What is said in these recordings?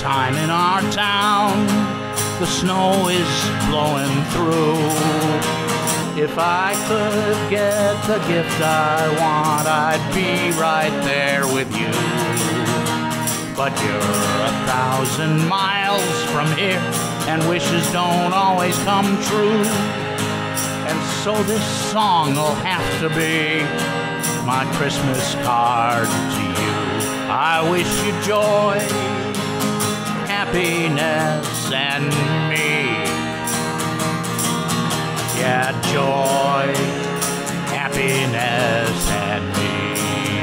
time in our town. The snow is blowing through. If I could get the gift I want, I'd be right there with you. But you're 1,000 miles from here, and wishes don't always come true. And so this song will have to be my Christmas card to you. I wish you joy, happiness, and me. Yeah, joy, happiness, and me.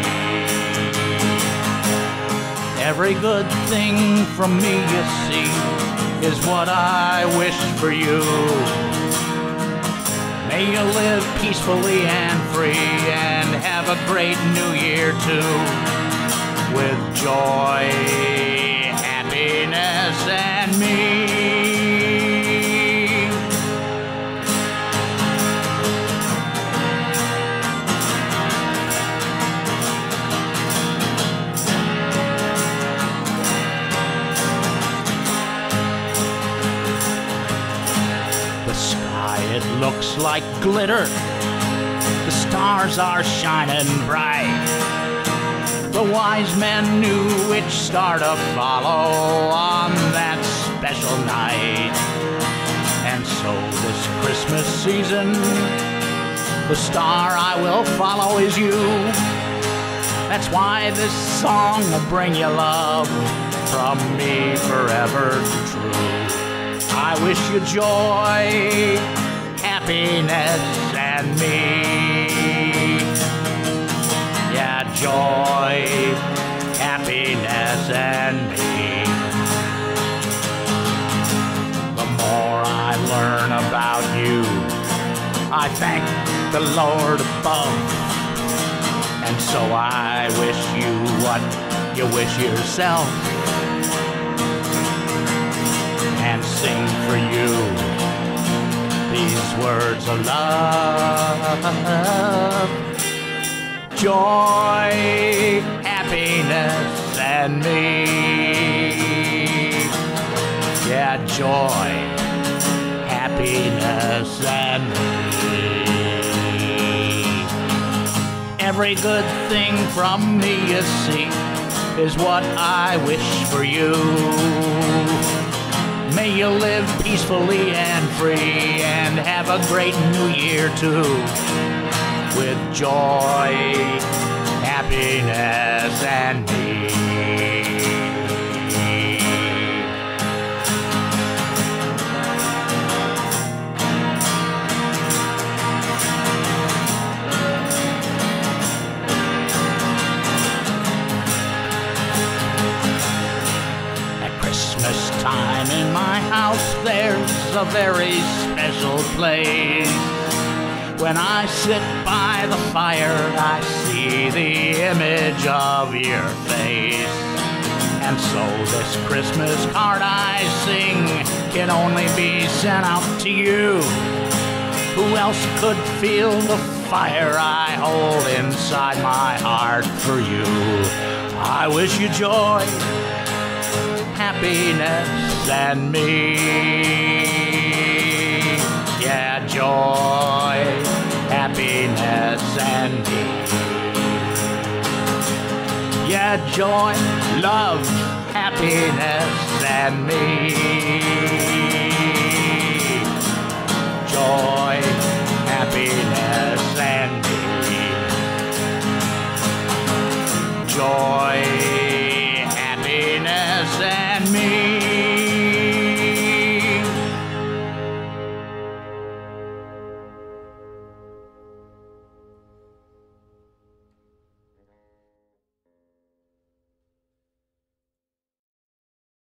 Every good thing from me, you see, is what I wish for you. May you live peacefully and free, and have a great new year too, with joy, happiness, and me. The sky, it looks like glitter. The stars are shining bright. The wise men knew which star to follow on that special night. And so this Christmas season, the star I will follow is you. That's why this song will bring you love from me forever true. I wish you joy, happiness, and me. Yeah, joy, happiness, and me. The more I learn about you, I thank the Lord above. And so I wish you what you wish yourself, and sing for you these words of love. Joy, happiness, and me. Yeah, joy, happiness, and me. Every good thing from me, you see, is what I wish for you. May you live peacefully and free, and have a great new year too, with joy, happiness, and me. At Christmas time in my house, there's a very special place. When I sit by the fire, I see the image of your face. And so this Christmas card I sing can only be sent out to you. Who else could feel the fire I hold inside my heart for you? I wish you joy, happiness, and me. Yeah, joy, happiness, and me. Yeah, joy, love, happiness, and me. Joy,